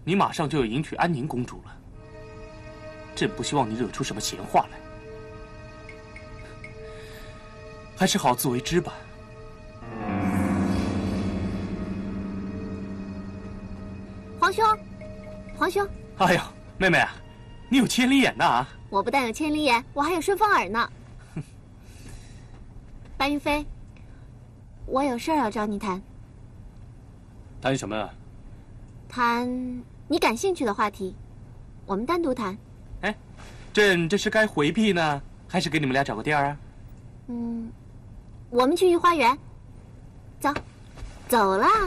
你马上就要迎娶安宁公主了，朕不希望你惹出什么闲话来，还是好自为之吧。 皇兄，皇兄！ 哎呀，妹妹啊，你有千里眼呐啊！ 我不但有千里眼，我还有顺风耳呢。白云飞，我有事儿要找你谈。 谈什么啊？ 谈你感兴趣的话题，我们单独谈。 哎，朕这是该回避呢，还是给你们俩找个地儿啊？ 我们去御花园。走，走啦。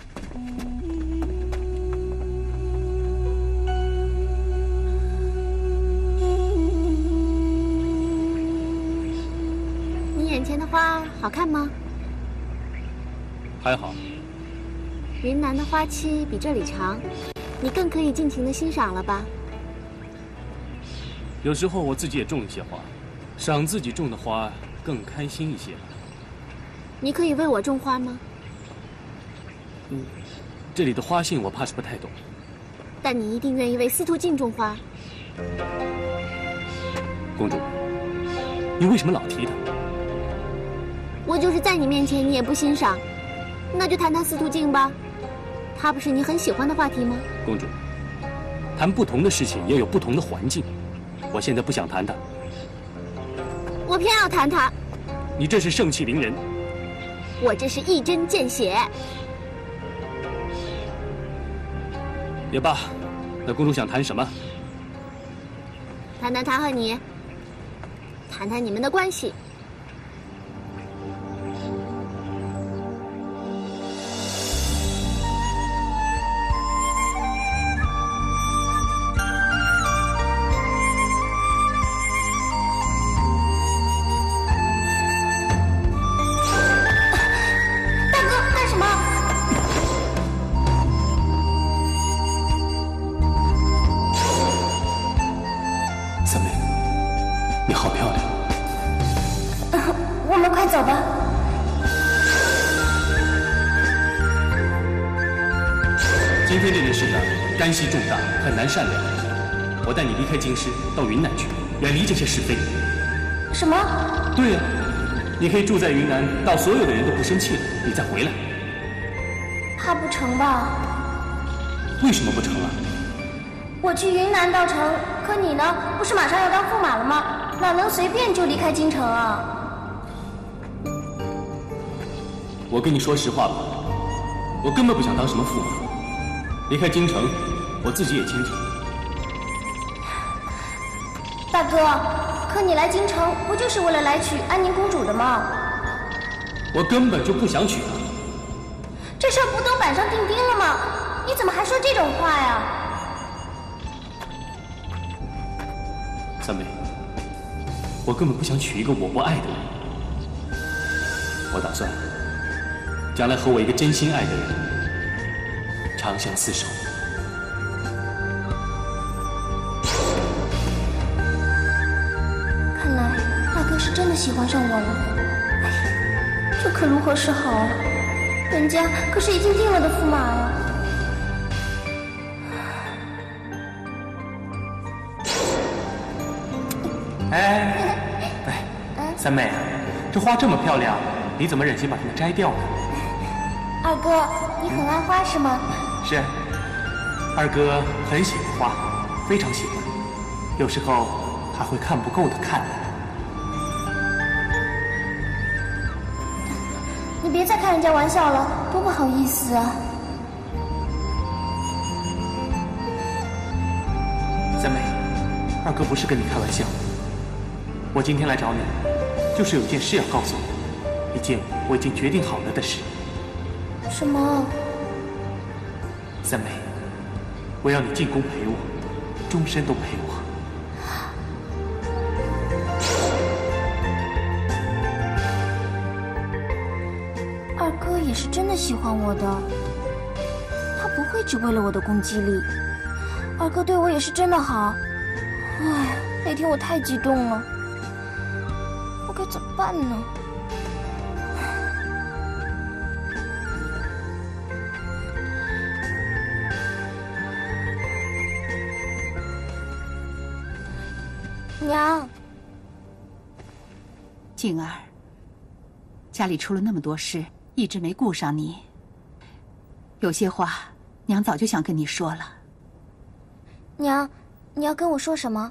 你眼前的花好看吗？ 还好。 云南的花期比这里长，你更可以尽情的欣赏了吧？ 有时候我自己也种一些花，赏自己种的花更开心一些。 你可以为我种花吗？ 这里的花信我怕是不太懂。 但你一定愿意为司徒静种花。 公主，你为什么老提他？ 我就是在你面前你也不欣赏，那就谈谈司徒静吧。他不是你很喜欢的话题吗？ 公主，谈不同的事情也有不同的环境。我现在不想谈他。 我偏要谈他。 你这是盛气凌人。 我这是一针见血。 也罢，那公主想谈什么？ 谈谈他和你，谈谈你们的关系。 走吧。 今天这件事呢，干系重大，很难善了。我带你离开京师，到云南去，远离这些是非。 什么？ 对呀，你可以住在云南，到所有的人都不生气了，你再回来。 怕不成吧？ 为什么不成啊？ 我去云南倒成，可你呢？不是马上要当驸马了吗？哪能随便就离开京城啊？ 我跟你说实话吧，我根本不想当什么驸马。离开京城，我自己也清楚。 大哥，可你来京城不就是为了来娶安宁公主的吗？ 我根本就不想娶她。 这事儿不都板上钉钉了吗？你怎么还说这种话呀？ 三妹，我根本不想娶一个我不爱的人。我打算将来和我一个真心爱的人长相厮守。 看来大哥是真的喜欢上我了。哎，这可如何是好啊？人家可是已经定了的驸马呀。 三妹啊，这花这么漂亮，你怎么忍心把它们摘掉呢？ 二哥，你很爱花是吗？ 是，二哥很喜欢花，非常喜欢，有时候还会看不够的看。 你别再开人家玩笑了，多不好意思啊！ 三妹，二哥不是跟你开玩笑，我今天来找你，就是有件事要告诉你，一件我已经决定好了的事。 什么？ 三妹，我要你进宫陪我，终身都陪我。 二哥也是真的喜欢我的，他不会只为了我的攻击力。二哥对我也是真的好。唉，那天我太激动了，我该怎么办呢？ 娘， 静儿，家里出了那么多事，一直没顾上你。有些话，娘早就想跟你说了。 娘，你要跟我说什么？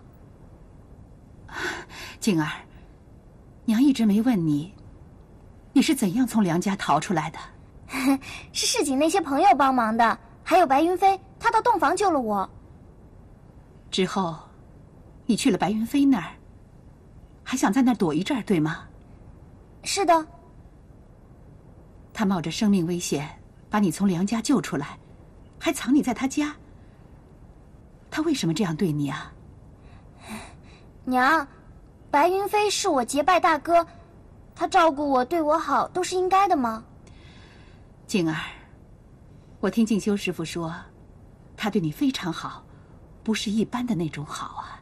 静儿，娘一直没问你，你是怎样从梁家逃出来的？ 是市井那些朋友帮忙的，还有白云飞，他到洞房救了我。 之后，你去了白云飞那儿，还想在那儿躲一阵儿，对吗？ 是的。 他冒着生命危险把你从梁家救出来，还藏你在他家。他为什么这样对你啊？ 娘，白云飞是我结拜大哥，他照顾我对我好都是应该的吗？ 静儿，我听静修师傅说，他对你非常好，不是一般的那种好啊。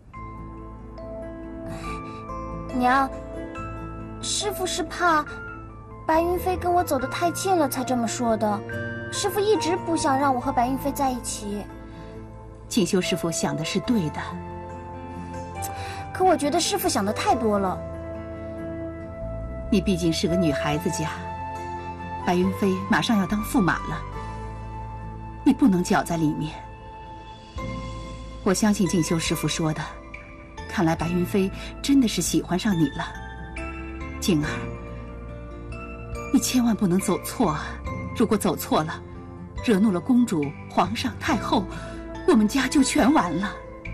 娘，师傅是怕白云飞跟我走得太近了才这么说的。师傅一直不想让我和白云飞在一起。 静修师傅想的是对的， 可我觉得师傅想的太多了。 你毕竟是个女孩子家，白云飞马上要当驸马了，你不能搅在里面。我相信静修师傅说的，看来白云飞真的是喜欢上你了。静儿，你千万不能走错啊！如果走错了，惹怒了公主、皇上、太后，我们家就全完了。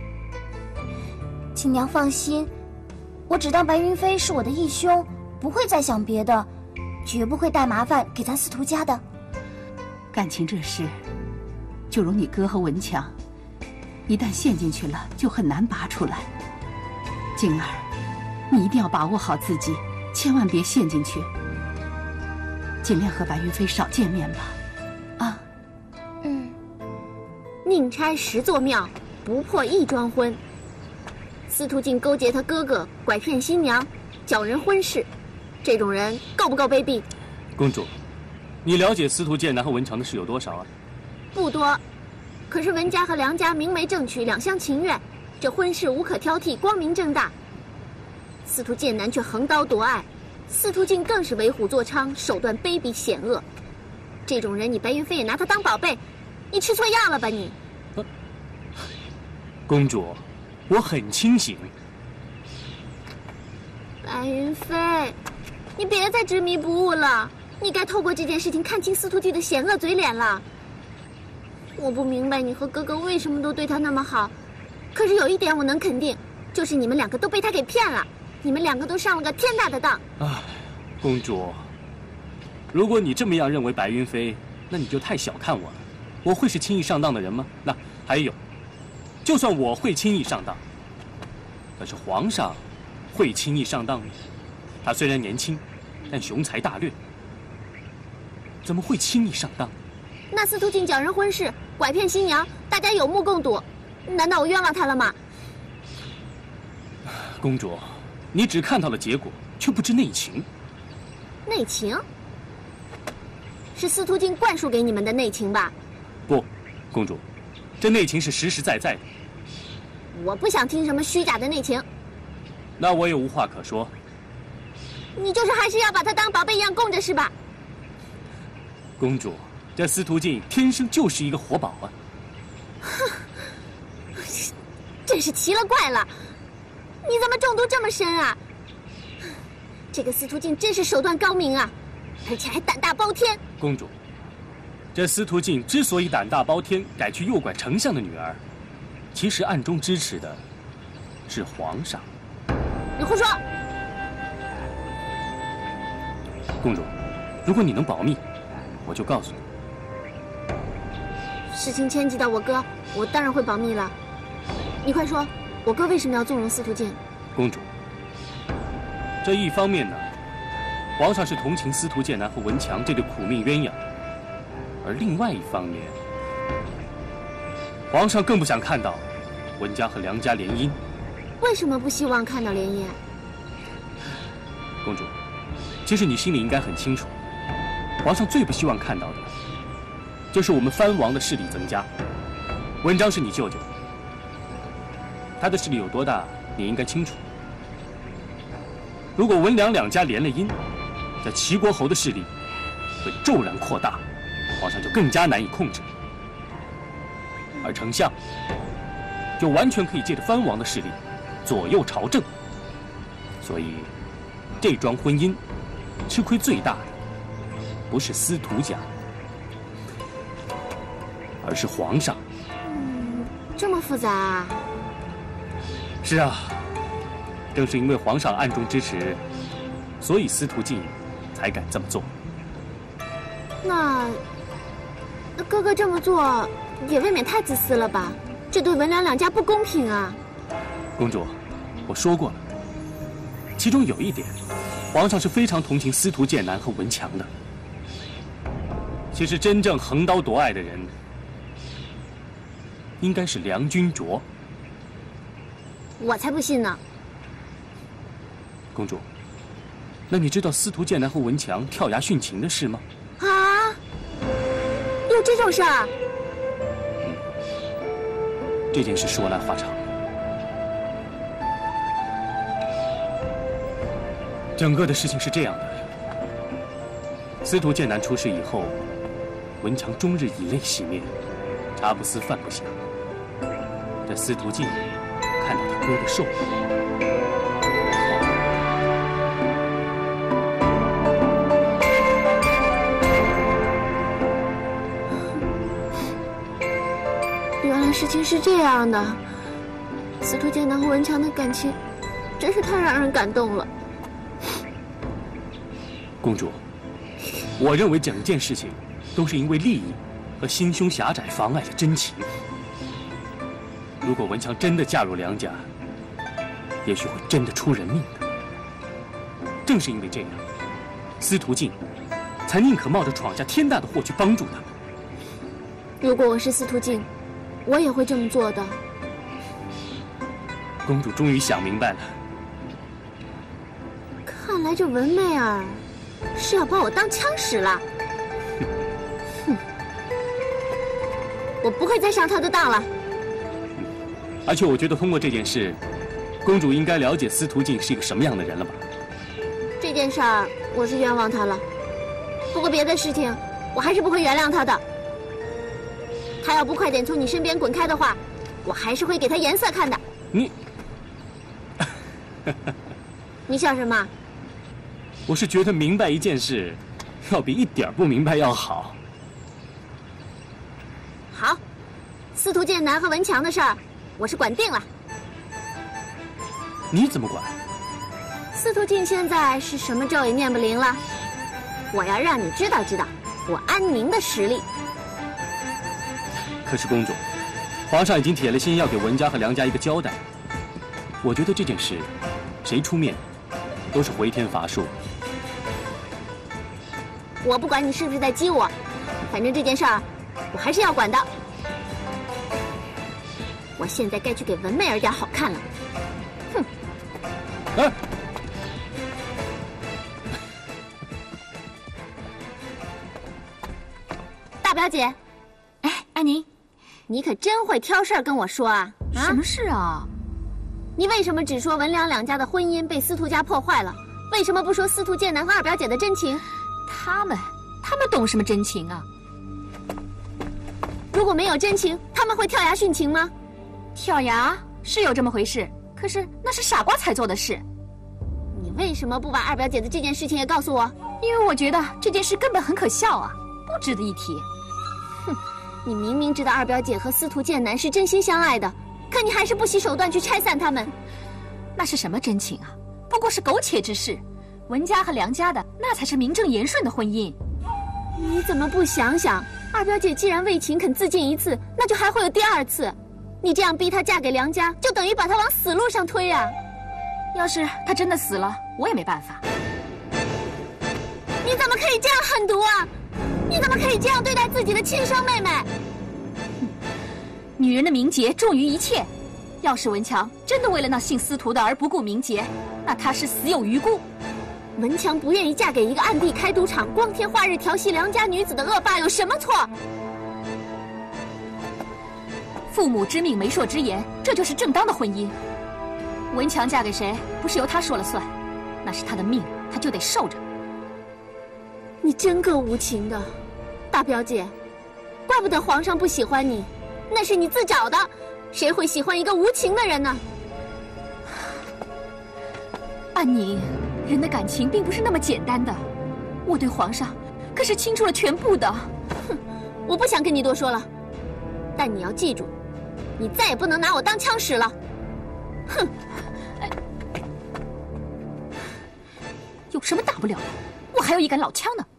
请娘放心，我只当白云飞是我的义兄，不会再想别的，绝不会带麻烦给咱司徒家的。 感情这事，就如你哥和文强，一旦陷进去了，就很难拔出来。静儿，你一定要把握好自己，千万别陷进去，尽量和白云飞少见面吧。啊， 宁拆10座庙，不破1桩婚。司徒静勾结他哥哥，拐骗新娘，搅人婚事，这种人够不够卑鄙？ 公主，你了解司徒剑南和文强的事有多少啊？ 不多，可是文家和梁家明媒正娶，两厢情愿，这婚事无可挑剔，光明正大。司徒剑南却横刀夺爱，司徒静更是为虎作伥，手段卑鄙险恶。这种人，你白云飞也拿他当宝贝，你吃错药了吧你？ 公主，我很清醒。 白云飞，你别再执迷不悟了，你该透过这件事情看清司徒静的险恶嘴脸了。我不明白你和哥哥为什么都对他那么好，可是有一点我能肯定，就是你们两个都被他给骗了，你们两个都上了个天大的当。 唉，公主，如果你这么样认为白云飞，那你就太小看我了。我会是轻易上当的人吗？那还有，就算我会轻易上当，可是皇上会轻易上当吗？他虽然年轻，但雄才大略，怎么会轻易上当？ 那司徒静搅人婚事，拐骗新娘，大家有目共睹，难道我冤枉他了吗？ 公主，你只看到了结果，却不知内情。 内情？是司徒静灌输给你们的内情吧？ 不，公主，这内情是实实在在的。 我不想听什么虚假的内情。 那我也无话可说。 你就是还是要把他当宝贝一样供着是吧？ 公主，这司徒静天生就是一个活宝啊！ 哼，真是奇了怪了，你怎么中毒这么深啊？这个司徒静真是手段高明啊，而且还胆大包天。 公主，这司徒静之所以胆大包天，改去诱拐丞相的女儿，其实暗中支持的是皇上。 你胡说！ 公主，如果你能保密，我就告诉你。 事情牵及到我哥，我当然会保密了。你快说，我哥为什么要纵容司徒静？ 公主，这一方面呢，皇上是同情司徒剑南和文强这对苦命鸳鸯，而另外一方面，皇上更不想看到文家和梁家联姻。 为什么不希望看到联姻？ 公主，其实你心里应该很清楚，皇上最不希望看到的，就是我们藩王的势力增加。文章是你舅舅，他的势力有多大， 你应该清楚，如果文良两家联了姻，在齐国侯的势力会骤然扩大，皇上就更加难以控制，而丞相就完全可以借着藩王的势力左右朝政。所以，这桩婚姻吃亏最大的不是司徒家，而是皇上。 这么复杂啊？ 是啊，正是因为皇上暗中支持，所以司徒静才敢这么做。 那哥哥这么做也未免太自私了吧？这对文良两家不公平啊！ 公主，我说过了，其中有一点，皇上是非常同情司徒剑南和文强的。其实真正横刀夺爱的人，应该是梁君卓。 我才不信呢！ 公主，那你知道司徒剑南和文强跳崖殉情的事吗？ 啊，有这种事儿？ 这件事说来话长。整个的事情是这样的：司徒剑南出事以后，文强终日以泪洗面，茶不思饭不想。这司徒静看到他哥哥受苦， 原来事情是这样的。司徒剑南和文强的感情真是太让人感动了。 公主，我认为整件事情都是因为利益和心胸狭窄妨碍了真情。如果文强真的嫁入梁家，也许会真的出人命的。正是因为这样，司徒静才宁可冒着闯下天大的祸去帮助他们。 如果我是司徒静，我也会这么做的。 公主终于想明白了， 看来这文媚儿是要把我当枪使了。哼，我不会再上她的当了。 而且我觉得通过这件事，公主应该了解司徒静是一个什么样的人了吧？ 这件事儿我是冤枉她了，不过别的事情我还是不会原谅她的。她要不快点从你身边滚开的话，我还是会给她颜色看的。你笑什么？ 我是觉得明白一件事，要比一点不明白要好。 好，司徒剑南和文强的事儿，我是管定了。 你怎么管？ 司徒静现在是什么咒也念不灵了，我要让你知道知道我安宁的实力。 可是公主，皇上已经铁了心要给文家和梁家一个交代。我觉得这件事，谁出面，都是回天乏术。 我不管你是不是在激我，反正这件事儿，我还是要管的。我现在该去给文媚儿点好看了。哼！ 哎， 大表姐， 哎，安宁， 你可真会挑事儿跟我说啊！ 什么事啊？ 你为什么只说文良两家的婚姻被司徒家破坏了？为什么不说司徒剑南和二表姐的真情？ 他们懂什么真情啊？ 如果没有真情，他们会跳崖殉情吗？ 跳崖是有这么回事，可是那是傻瓜才做的事。 你为什么不把二表姐的这件事情也告诉我？ 因为我觉得这件事根本很可笑啊，不值得一提。 哼，你明明知道二表姐和司徒剑南是真心相爱的，可你还是不惜手段去拆散他们。 那是什么真情啊？不过是苟且之事。文家和梁家的那才是名正言顺的婚姻。 你怎么不想想，二表姐既然为情肯自尽一次，那就还会有第二次。你这样逼她嫁给梁家，就等于把她往死路上推啊！ 要是她真的死了，我也没办法。 你怎么可以这样狠毒啊？你怎么可以这样对待自己的亲生妹妹？ 女人的名节重于一切。要是文强真的为了那姓司徒的而不顾名节，那他是死有余辜。 文强不愿意嫁给一个暗地开赌场、光天化日调戏良家女子的恶霸有什么错？ 父母之命，媒妁之言，这就是正当的婚姻。 文强嫁给谁，不是由他说了算，那是他的命，他就得受着。 你真够无情的，大表姐，怪不得皇上不喜欢你，那是你自找的，谁会喜欢一个无情的人呢？ 安宁，人的感情并不是那么简单的，我对皇上可是倾注了全部的。 哼，我不想跟你多说了，但你要记住，你再也不能拿我当枪使了。哼， 有什么大不了的？我还有一杆老枪呢。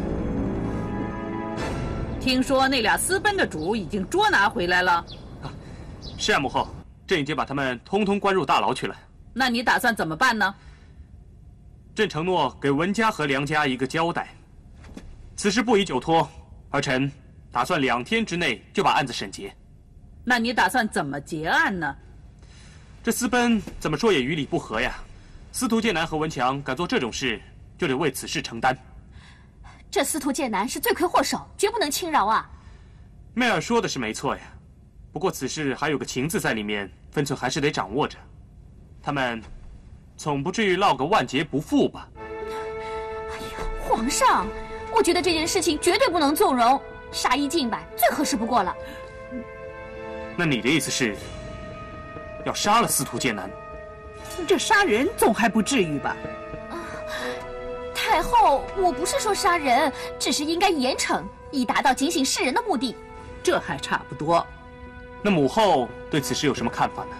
听说那俩私奔的主已经捉拿回来了。 是啊，母后，朕已经把他们通通关入大牢去了。 那你打算怎么办呢？ 朕承诺给文家和梁家一个交代，此事不宜久拖，儿臣打算2天之内就把案子审结。 那你打算怎么结案呢？ 这私奔怎么说也于理不合呀。司徒剑南和文强敢做这种事，就得为此事承担。 这司徒剑南是罪魁祸首，绝不能轻饶啊！ 媚儿说的是没错呀，不过此事还有个情字在里面，分寸还是得掌握着。他们总不至于落个万劫不复吧？ 哎呀，皇上，我觉得这件事情绝对不能纵容，杀一儆百，最合适不过了。 那你的意思是，要杀了司徒剑南？ 这杀人总还不至于吧？ 太后，我不是说杀人，只是应该严惩，以达到警醒世人的目的。 这还差不多。 那母后对此事有什么看法呢？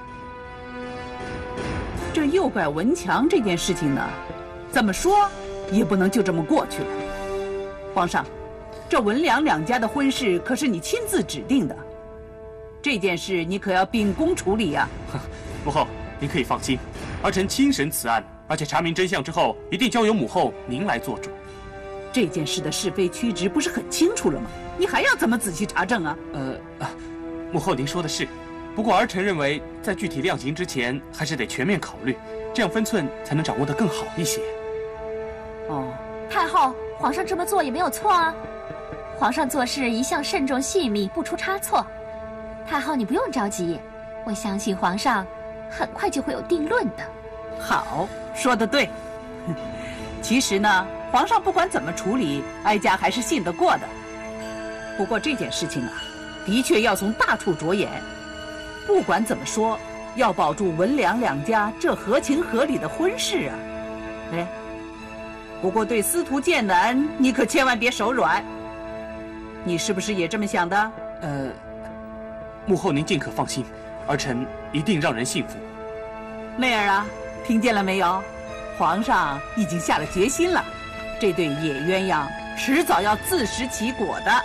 这诱拐文强这件事情呢，怎么说也不能就这么过去了。皇上，这文梁两家的婚事可是你亲自指定的，这件事你可要秉公处理呀。 母后，您可以放心，儿臣亲审此案，而且查明真相之后，一定交由母后您来做主。 这件事的是非曲直不是很清楚了吗？你还要怎么仔细查证啊？ 母后您说的是，不过儿臣认为，在具体量刑之前，还是得全面考虑，这样分寸才能掌握得更好一些。 哦， 太后，皇上这么做也没有错啊。皇上做事一向慎重细密，不出差错。太后，你不用着急，我相信皇上很快就会有定论的。 好，说得对。其实呢，皇上不管怎么处理，哀家还是信得过的。不过这件事情啊，的确要从大处着眼。不管怎么说，要保住文梁两家这合情合理的婚事啊。哎，不过对司徒剑南，你可千万别手软。你是不是也这么想的？ 母后您尽可放心，儿臣一定让人信服。 媚儿啊，听见了没有？皇上已经下了决心了，这对野鸳鸯迟早要自食其果的。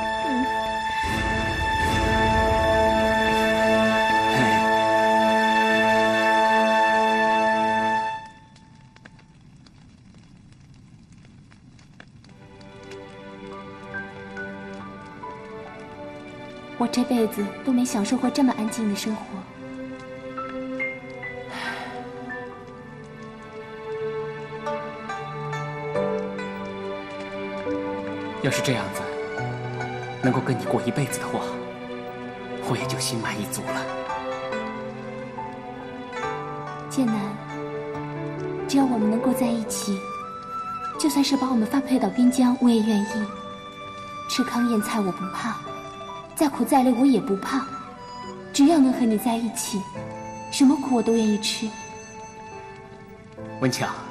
我这辈子都没享受过这么安静的生活。 要是这样子，能够跟你过一辈子的话，我也就心满意足了。 剑南，只要我们能够在一起，就算是把我们发配到边疆，我也愿意。吃糠咽菜我不怕，再苦再累我也不怕，只要能和你在一起，什么苦我都愿意吃。 文强，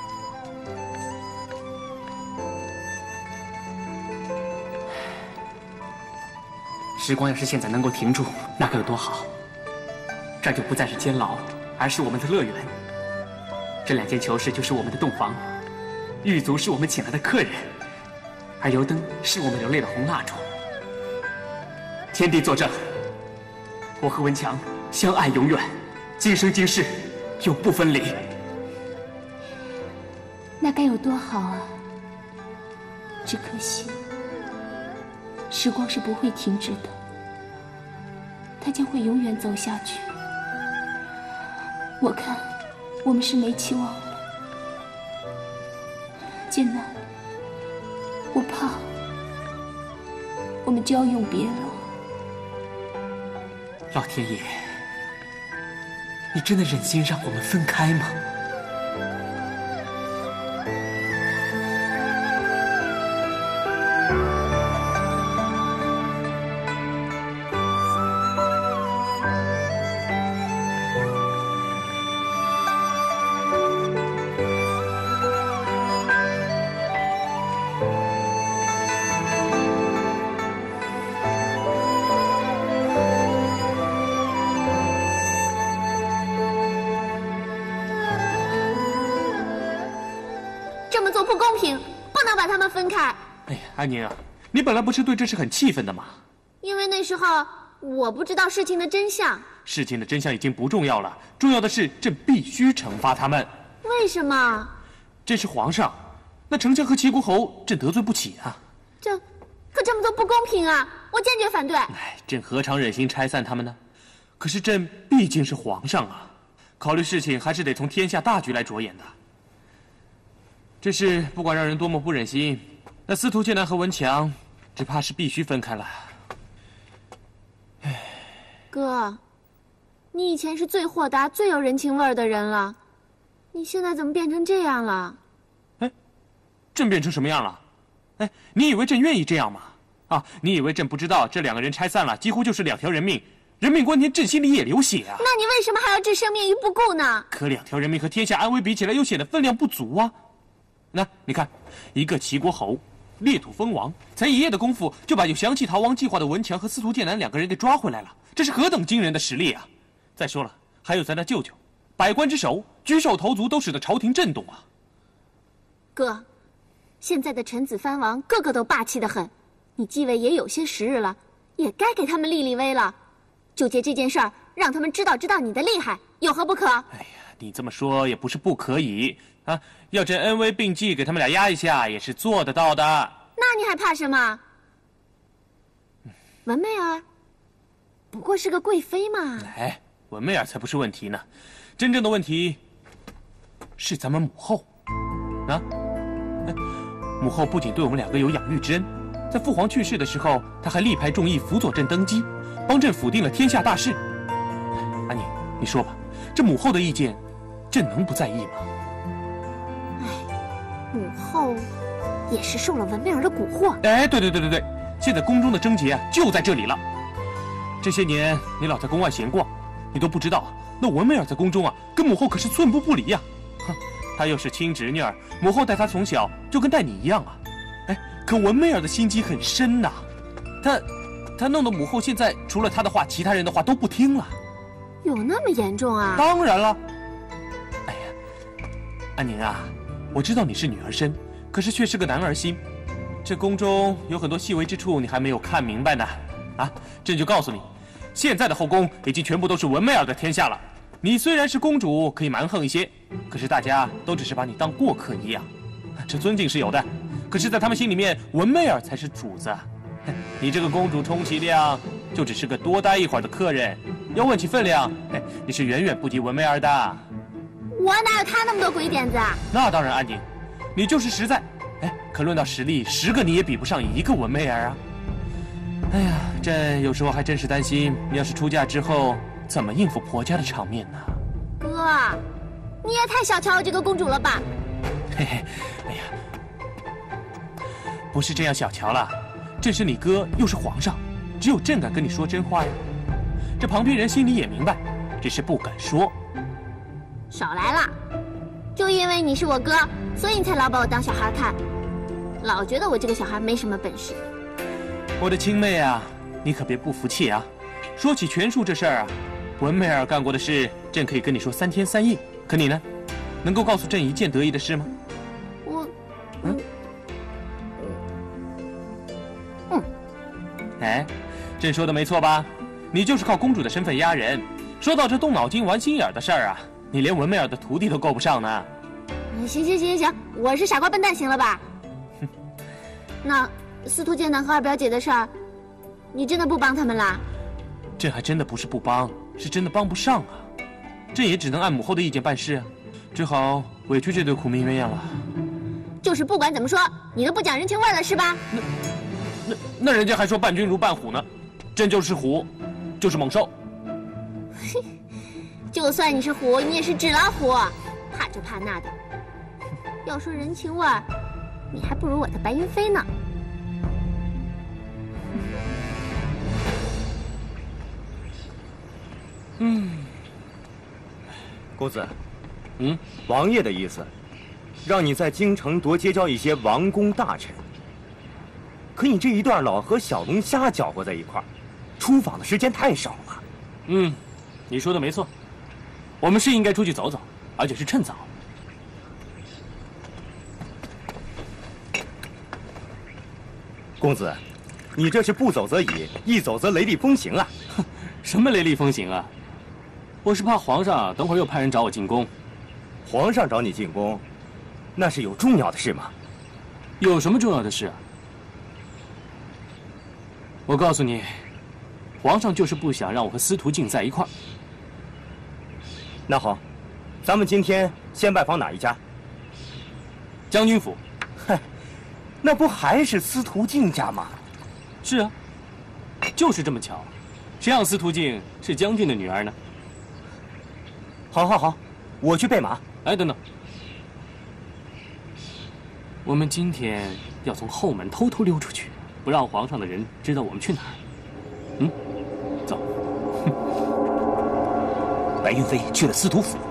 时光要是现在能够停住，那该有多好！这就不再是监牢，而是我们的乐园。这2间囚室就是我们的洞房，狱卒是我们请来的客人，而油灯是我们流泪的红蜡烛。天地作证，我和文强相爱永远，今生今世永不分离。 那该有多好啊！只可惜，时光是不会停止的，它将会永远走下去。我看，我们是没期望了。剑南，我怕我们就要永别了。 老天爷， 你真的忍心让我们分开吗？ 这么做不公平，不能把他们分开。 哎呀，安宁啊，你本来不是对这事很气愤的吗？ 因为那时候我不知道事情的真相。 事情的真相已经不重要了，重要的是朕必须惩罚他们。 为什么？ 朕是皇上，那丞相和齐国侯朕得罪不起啊。 可这么做不公平啊！我坚决反对。 哎，朕何尝忍心拆散他们呢？可是朕毕竟是皇上啊，考虑事情还是得从天下大局来着眼的。这事不管让人多么不忍心，那司徒剑南和文强，只怕是必须分开了。 哥，你以前是最豁达、最有人情味儿的人了，你现在怎么变成这样了？ 哎，朕变成什么样了？哎，你以为朕愿意这样吗？啊，你以为朕不知道这两个人拆散了，几乎就是2条人命，人命关天，朕心里也流血啊。 那你为什么还要置生命于不顾呢？ 可2条人命和天下安危比起来，又显得分量不足啊。那你看，一个齐国侯，裂土封王，才1夜的功夫就把有降气逃亡计划的文强和司徒剑南2个人给抓回来了，这是何等惊人的实力啊！再说了，还有咱的舅舅，百官之首，举手投足都使得朝廷震动啊。 哥，现在的臣子藩王个个都霸气得很，你继位也有些时日了，也该给他们立立威了。就借这件事儿，让他们知道你的厉害，有何不可？ 哎呀，你这么说也不是不可以啊，要朕恩威并济，给他们俩压一下，也是做得到的。 那你还怕什么？文媚儿，不过是个贵妃嘛。 哎，文媚儿才不是问题呢，真正的问题是咱们母后啊。母后不仅对我们2个有养育之恩，在父皇去世的时候，她还力排众议辅佐朕登基，帮朕辅定了天下大事。安宁，你说吧，这母后的意见，朕能不在意吗？ 母后也是受了文媚儿的蛊惑。 哎，对，现在宫中的症结啊，就在这里了。这些年你老在宫外闲逛，你都不知道啊，那文媚儿在宫中啊，跟母后可是寸步不离呀。哼，她又是亲侄女儿，母后带她从小就跟带你一样啊。哎，可文媚儿的心机很深呐，她弄得母后现在除了她的话，其他人的话都不听了。 有那么严重啊？ 当然了。哎呀，安宁啊，我知道你是女儿身，可是却是个男儿心。这宫中有很多细微之处，你还没有看明白呢。啊，朕就告诉你，现在的后宫已经全部都是文媚儿的天下了。你虽然是公主，可以蛮横一些，可是大家都只是把你当过客一样。这尊敬是有的，可是在他们心里面，文媚儿才是主子。你这个公主充其量就只是个多待一会儿的客人，要问起分量，你是远远不及文媚儿的。 我哪有她那么多鬼点子啊？ 那当然，安宁，你就是实在。可论到实力，10个你也比不上1个文媚儿啊。哎呀，朕有时候还真是担心，你要是出嫁之后，怎么应付婆家的场面呢？ 哥，你也太小瞧我这个公主了吧？ 嘿嘿，哎呀，不是这样小瞧了，朕是你哥，又是皇上，只有朕敢跟你说真话呀。这旁边人心里也明白，只是不敢说。 少来了，就因为你是我哥，所以你才老把我当小孩看，老觉得我这个小孩没什么本事。 我的亲妹啊，你可别不服气啊！说起权术这事儿啊，文媚儿干过的事，朕可以跟你说3天3夜。可你呢，能够告诉朕1件得意的事吗？哎，朕说的没错吧？你就是靠公主的身份压人。说到这动脑筋玩心眼的事儿啊，你连文媚儿的徒弟都够不上呢。 行，我是傻瓜笨蛋，行了吧？那司徒剑南和2表姐的事儿，你真的不帮他们啦？ 朕还真的不是不帮，是真的帮不上啊。朕也只能按母后的意见办事啊，只好委屈这对苦命鸳鸯了。 就是不管怎么说，你都不讲人情味了是吧？ 那人家还说伴君如伴虎呢，朕就是虎，就是猛兽。 就算你是虎，你也是纸老虎，怕这怕那的。要说人情味儿，你还不如我的白云飞呢。 公子，王爷的意思，让你在京城多结交一些王公大臣。可你这一段老和小龙虾搅和在一块儿，出访的时间太少了。 你说的没错，我们是应该出去走走，而且是趁早。 公子，你这是不走则已，一走则雷厉风行啊！ 什么雷厉风行啊？我是怕皇上等会儿又派人找我进宫。 皇上找你进宫，那是有重要的事吗？ 有什么重要的事啊？我告诉你，皇上就是不想让我和司徒静在一块儿。 那好，咱们今天先拜访哪一家？ 将军府。 嗨，那不还是司徒静家吗？ 是啊，就是这么巧，谁让司徒静是将军的女儿呢？ 好，我去备马。 哎，等等，我们今天要从后门偷偷溜出去，不让皇上的人知道我们去哪儿。走。 白云飞去了司徒府。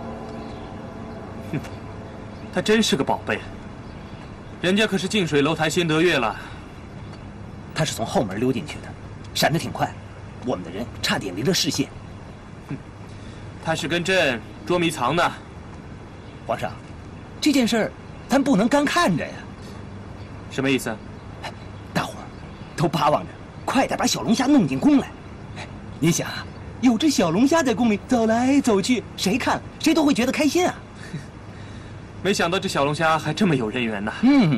他真是个宝贝，人家可是近水楼台先得月了。 他是从后门溜进去的，闪得挺快，我们的人差点离了视线。 他是跟朕捉迷藏呢。 皇上，这件事儿咱不能干看着呀。 什么意思？ 大伙儿都巴望着快点把小龙虾弄进宫来。你想啊，有只小龙虾在宫里走来走去，谁看谁都会觉得开心啊。 没想到这小龙虾还这么有人缘呐。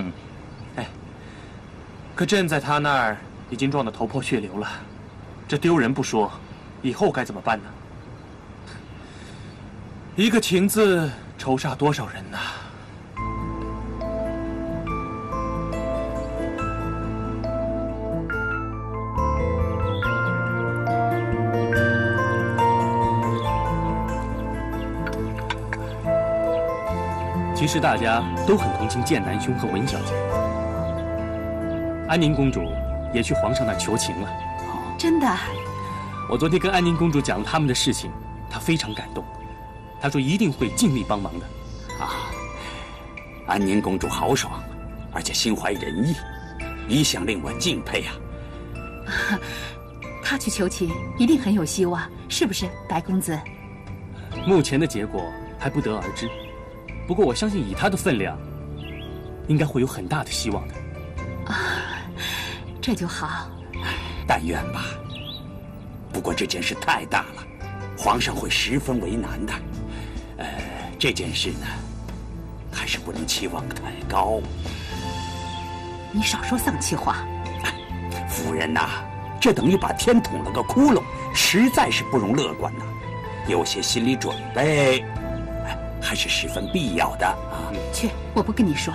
可朕在他那儿已经撞得头破血流了，这丢人不说，以后该怎么办呢？一个情字仇煞多少人呐！ 其实大家都很同情剑南兄和文小姐。安宁公主也去皇上那儿求情了。 真的？ 我昨天跟安宁公主讲了他们的事情，她非常感动。她说一定会尽力帮忙的。 安宁公主豪爽，而且心怀仁义，一向令我敬佩啊。 她去求情一定很有希望，是不是，白公子？ 目前的结果还不得而知，不过我相信以她的分量，应该会有很大的希望的。 这就好。 但愿吧。不过这件事太大了，皇上会十分为难的。这件事呢，还是不能期望太高。 你少说丧气话。 夫人呐，这等于把天捅了个窟窿，实在是不容乐观呐。有些心理准备，还是十分必要的啊。 去，我不跟你说。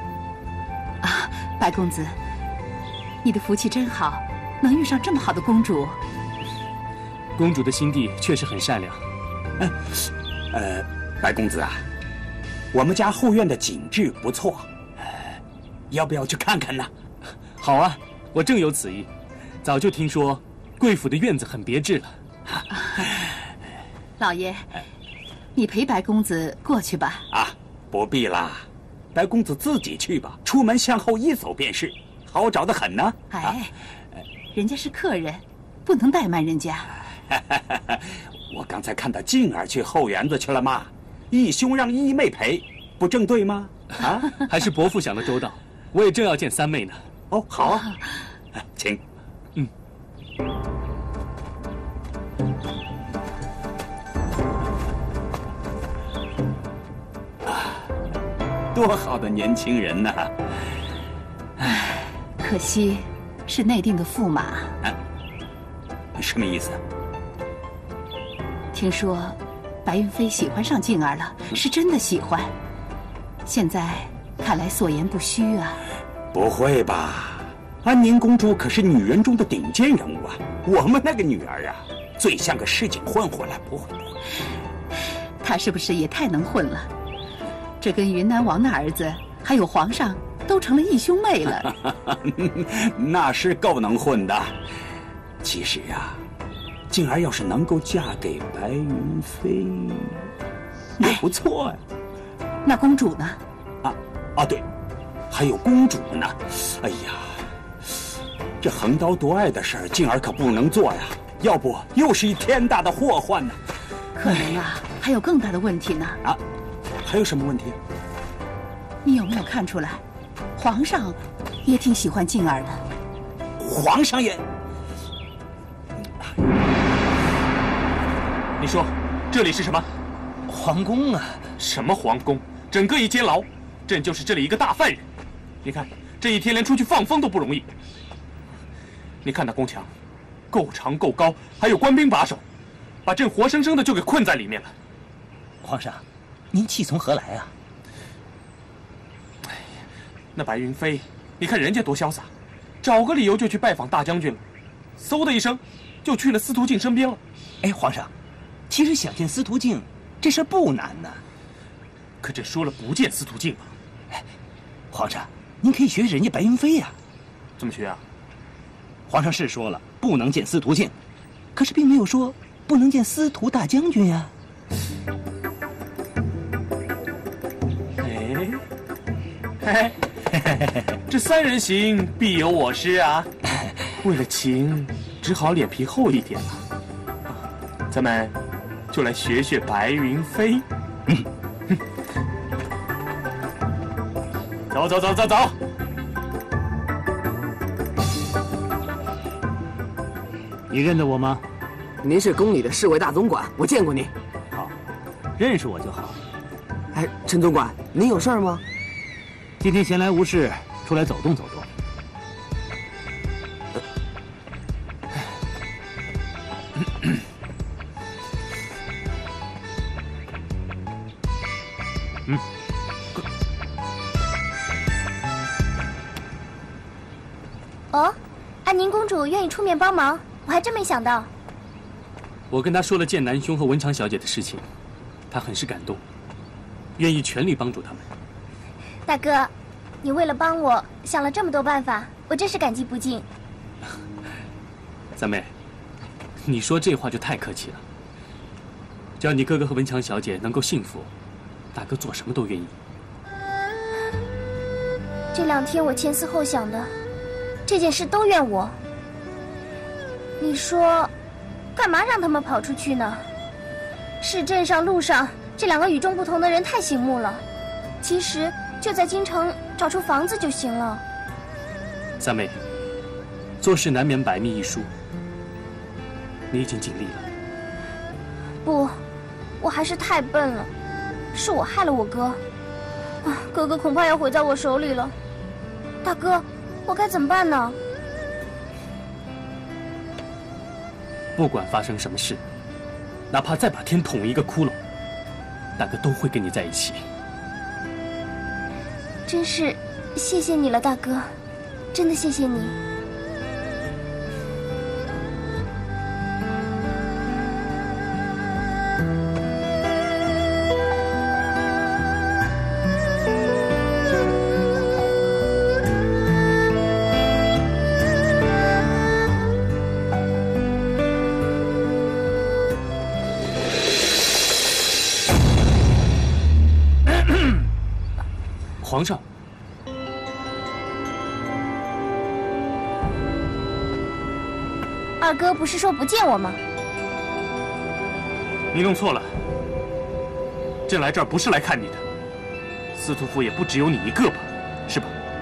白公子，你的福气真好，能遇上这么好的公主。 公主的心地确实很善良。 白公子啊，我们家后院的景致不错，要不要去看看呢？ 好啊，我正有此意。早就听说贵府的院子很别致了。 老爷，你陪白公子过去吧。 不必啦，白公子自己去吧，出门向后一走便是，好找得很呢。 人家是客人，不能怠慢人家。 我刚才看到静儿去后园子去了嘛，义兄让义妹陪，不正对吗？ 还是伯父想的周到，我也正要见三妹呢。 好啊，请。多好的年轻人呐！ 可惜是内定的驸马。 什么意思？ 听说白云飞喜欢上静儿了，是真的喜欢。现在看来所言不虚啊。 不会吧？ 安宁公主可是女人中的顶尖人物啊！我们那个女儿啊，最像个市井混混了。不会。 她是不是也太能混了？这跟云南王的儿子还有皇上都成了义兄妹了。 那是够能混的。其实啊，静儿要是能够嫁给白云飞，也不错呀。 那公主呢？ 对，还有公主呢。哎呀，这横刀夺爱的事儿，静儿可不能做呀，要不又是一天大的祸患呢。 可能啊，还有更大的问题呢。 还有什么问题？ 你有没有看出来，皇上也挺喜欢静儿的？ 皇上也…… 你说，这里是什么？ 皇宫啊！ 什么皇宫？整个一监牢，朕就是这里一个大犯人。你看，这一天连出去放风都不容易。你看那宫墙，够长够高，还有官兵把守，把朕活生生的就给困在里面了。 皇上，您气从何来啊？ 哎呀，那白云飞，你看人家多潇洒，找个理由就去拜访大将军了，嗖的一声，就去了司徒敬身边了。 哎，皇上，其实想见司徒敬，这事不难呢。 可朕说了不见司徒敬嘛。 哎，皇上，您可以学人家白云飞呀。 怎么学啊？ 皇上是说了不能见司徒敬，可是并没有说不能见司徒大将军呀。 哎，这三人行必有我师啊！为了情，只好脸皮厚一点了。咱们就来学学白云飞。走走走走走！ 你认得我吗？ 您是宫里的侍卫大总管，我见过您。 好，认识我就好。 哎，陈总管，您有事儿吗？ 今天闲来无事，出来走动走动。 哦，安宁公主愿意出面帮忙，我还真没想到。 我跟她说了剑南兄和文长小姐的事情，她很是感动，愿意全力帮助他们。 大哥，你为了帮我想了这么多办法，我真是感激不尽。 三妹，你说这话就太客气了。只要你哥哥和文强小姐能够幸福，大哥做什么都愿意。 这2天我前思后想的，这件事都怨我。你说，干嘛让他们跑出去呢？市镇上、路上这2个与众不同的人太醒目了。其实就在京城找出房子就行了。 三妹，做事难免百密一疏，你已经尽力了。 不，我还是太笨了，是我害了我哥。哥哥恐怕要毁在我手里了。大哥，我该怎么办呢？ 不管发生什么事，哪怕再把天捅一个窟窿，大哥都会跟你在一起。 真是谢谢你了，大哥，真的谢谢你。 皇上， 二哥不是说不见我吗？ 你弄错了，朕来这儿不是来看你的，司徒府也不只有你一个吧，是吧？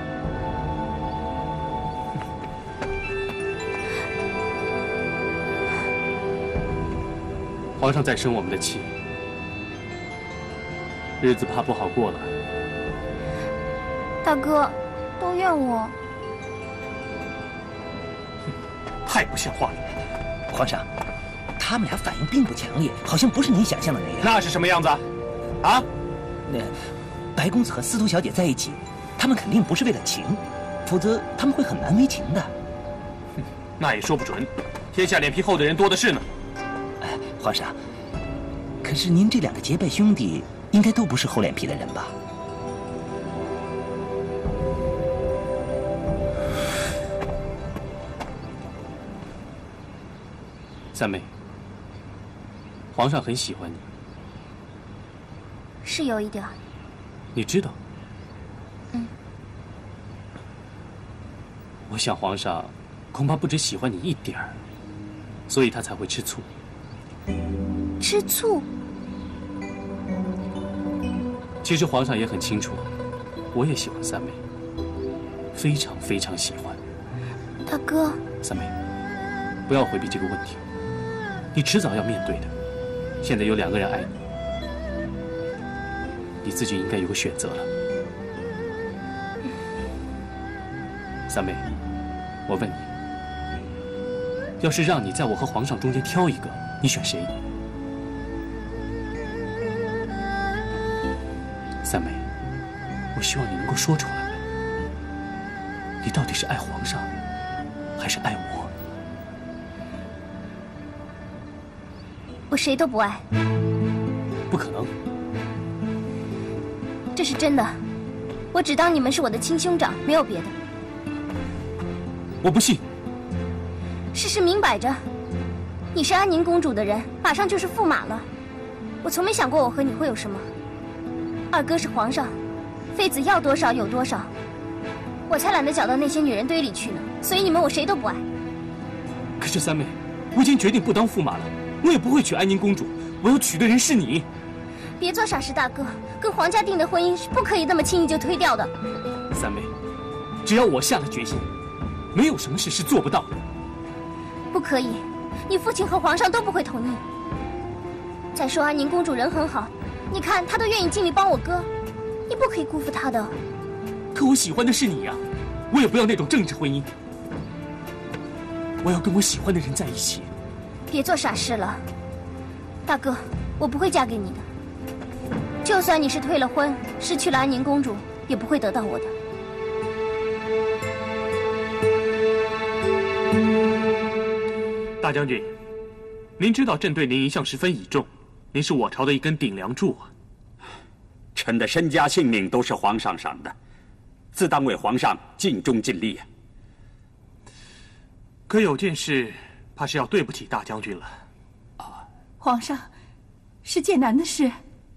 皇上在生我们的气，日子怕不好过了。 大哥，都怨我。 太不像话了！ 皇上，他们俩反应并不强烈，好像不是您想象的那样。 那是什么样子啊？啊？ 那白公子和司徒小姐在一起，他们肯定不是为了情， 否则他们会很难为情的。 那也说不准，天下脸皮厚的人多的是呢。 皇上，可是您这2个结拜兄弟应该都不是厚脸皮的人吧？ 三妹，皇上很喜欢你， 是有一点儿。 你知道？ 嗯。 我想皇上恐怕不只喜欢你一点儿，所以他才会吃醋。 吃醋？ 其实皇上也很清楚，我也喜欢三妹，非常非常喜欢。 大哥， 三妹，不要回避这个问题，你迟早要面对的。现在有2个人爱你，你自己应该有个选择了。三妹，我问你，要是让你在我和皇上中间挑一个，你选谁？三妹，我希望你能够说出来，你到底是爱皇上，还是爱我？ 我谁都不爱。 不可能， 这是真的。我只当你们是我的亲兄长，没有别的。 我不信。 事实明摆着，你是安宁公主的人，马上就是驸马了。我从没想过我和你会有什么。二哥是皇上，妃子要多少有多少，我才懒得搅到那些女人堆里去呢。所以你们我谁都不爱。 可是三妹，我已经决定不当驸马了，我也不会娶安宁公主，我要娶的人是你。 别做傻事，大哥，跟皇家定的婚姻是不可以那么轻易就推掉的。 三妹，只要我下了决心，没有什么事是做不到的。 不可以，你父亲和皇上都不会同意。再说安宁公主人很好，你看她都愿意尽力帮我哥，你不可以辜负她的。 可我喜欢的是你呀，我也不要那种政治婚姻，我要跟我喜欢的人在一起。 别做傻事了，大哥，我不会嫁给你的。就算你是退了婚，失去了安宁公主，也不会得到我的。 大将军，您知道朕对您一向十分倚重，您是我朝的一根顶梁柱啊。 臣的身家性命都是皇上赏的，自当为皇上尽忠尽力啊。 可有件事，怕是要对不起大将军了。 皇上，是剑南的事。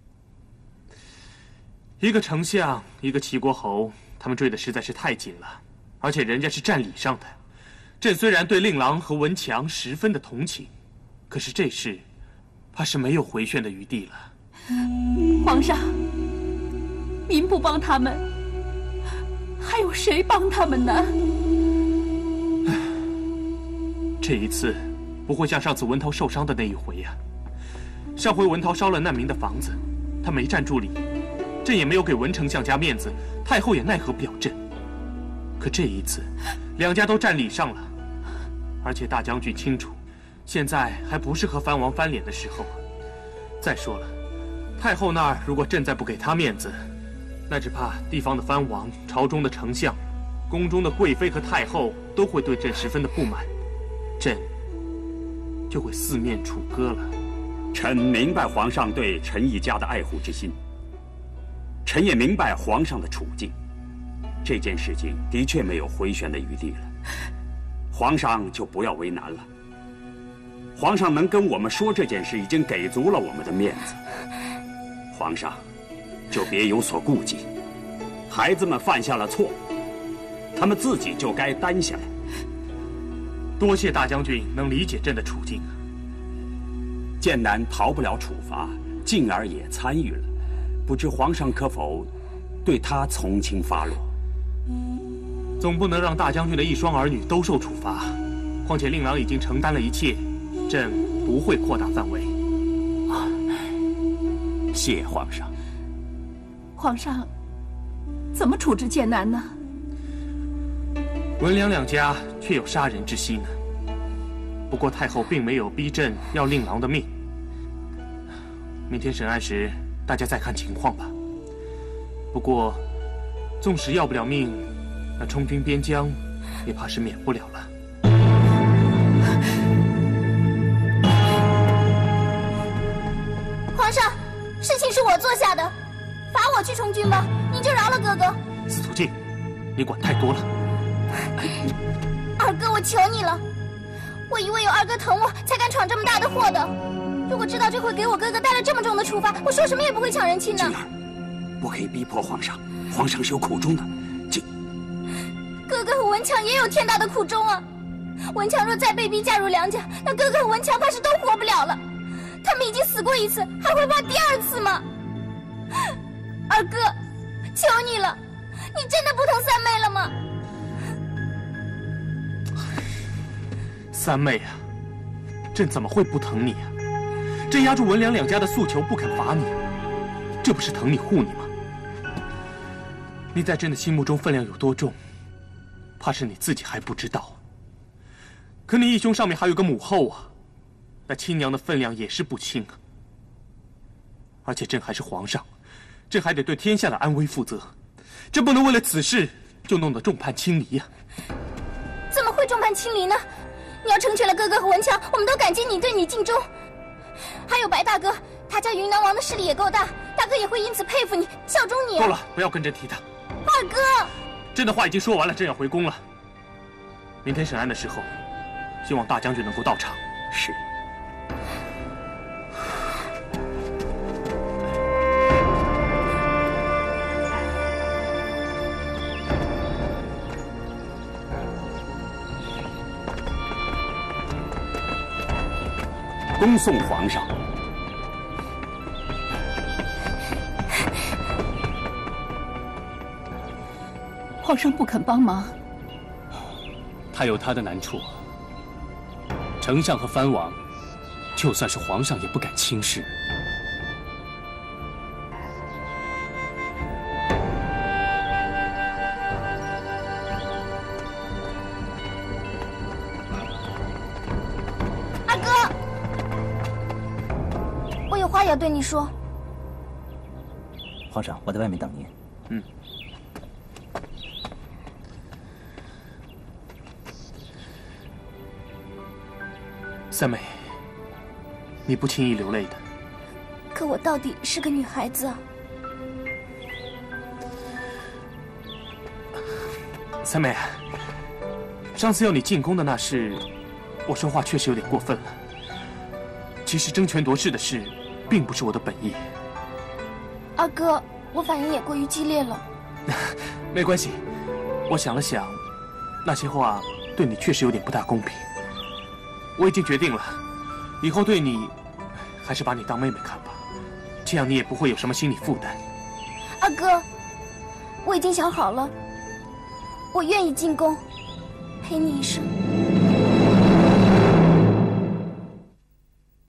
一个丞相，一个齐国侯，他们追得实在是太紧了，而且人家是占理上的。朕虽然对令郎和文强十分的同情，可是这事，怕是没有回旋的余地了。 皇上，您不帮他们，还有谁帮他们呢？ 这一次，不会像上次文涛受伤的那一回呀。上回文涛烧了难民的房子，他没站住理，朕也没有给文丞相家面子，太后也奈何不了朕。可这一次，两家都站理上了，而且大将军清楚，现在还不是和藩王翻脸的时候。再说了，太后那儿如果朕再不给他面子，那只怕地方的藩王、朝中的丞相、宫中的贵妃和太后都会对朕十分的不满，朕就会四面楚歌了。 臣明白皇上对臣一家的爱护之心，臣也明白皇上的处境。这件事情的确没有回旋的余地了，皇上就不要为难了。皇上能跟我们说这件事，已经给足了我们的面子。皇上就别有所顾忌，孩子们犯下了错，他们自己就该担下来。 多谢大将军能理解朕的处境啊。 剑南逃不了处罚，进而也参与了，不知皇上可否对他从轻发落？ 总不能让大将军的一双儿女都受处罚，况且令郎已经承担了一切，朕不会扩大范围。 谢皇上。 皇上，怎么处置剑南呢？ 文良两家却有杀人之心呢。不过太后并没有逼朕要令郎的命。明天审案时，大家再看情况吧。不过，纵使要不了命， 那充军边疆，也怕是免不了了。 皇上，事情是我做下的，罚我去充军吧，你就饶了哥哥。 司徒静，你管太多了。 二哥，我求你了，我以为有二哥疼我，才敢闯这么大的祸的。如果知道这会给我哥哥带来这么重的处罚，我说什么也不会抢人亲的。 静儿，不可以逼迫皇上，皇上是有苦衷的。 哥哥和文强也有天大的苦衷啊！文强若再被逼嫁入梁家，那哥哥和文强怕是都活不了了。他们已经死过一次，还会怕第二次吗？二哥，求你了，你真的不疼三妹了吗？ 三妹啊，朕怎么会不疼你啊？朕压住文梁两家的诉求不肯罚你，这不是疼你护你吗？你在朕的心目中分量有多重，怕是你自己还不知道。可你义兄上面还有个母后啊，那亲娘的分量也是不轻啊。而且朕还是皇上，朕还得对天下的安危负责，朕不能为了此事就弄得众叛亲离呀。 怎么会众叛亲离呢？你要成全了哥哥和文强，我们都感激你，对你尽忠。还有白大哥，他家云南王的势力也够大，大哥也会因此佩服你，效忠你。 够了，不要跟朕提他。 二哥， 朕的话已经说完了，朕要回宫了。明天审案的时候，希望大将军能够到场。 是。恭送皇上。 皇上不肯帮忙， 他有他的难处。丞相和藩王，就算是皇上也不敢轻视。 二哥，我有话要对你说。 皇上，我在外面等您。 嗯。三妹，你不轻易流泪的。 可我到底是个女孩子啊。 三妹，上次要你进宫的那事，我说话确实有点过分了。其实争权夺势的事，并不是我的本意。 二哥，我反应也过于激烈了。 没关系，我想了想，那些话对你确实有点不大公平。我已经决定了，以后对你，还是把你当妹妹看吧，这样你也不会有什么心理负担。 二哥，我已经想好了，我愿意进宫，陪你一生。